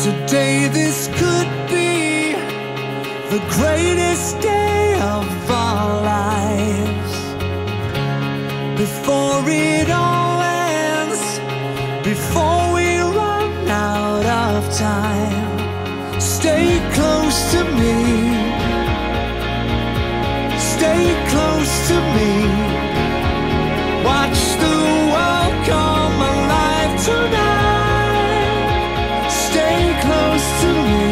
Today this could be the greatest day of our lives. Before it all ends, before we run out of time, stay close to me, stay close to me. Watch the world come alive tonight. Stay close to me.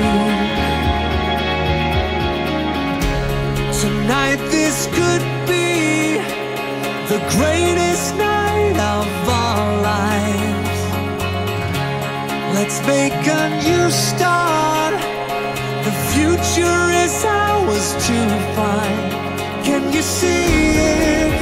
Tonight this could be the greatest night of our lives. Let's make a new start. The future is ours to find. Can you see it?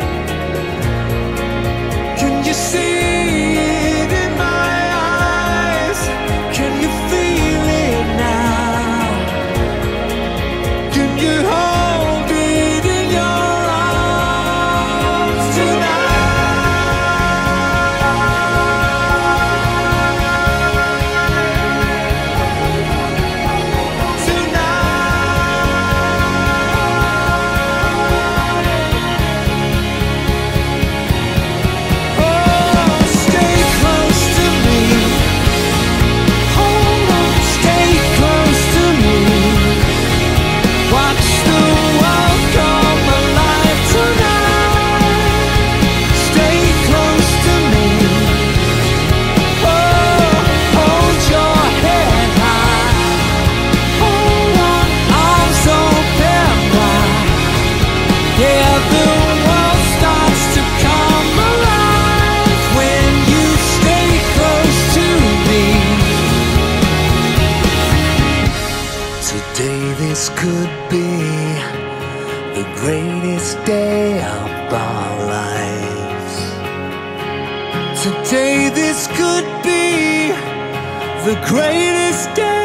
Can you see it in my eyes? Can you feel it now? Can you hold it in your arms this could be the greatest day of our lives. Today this could be the greatest day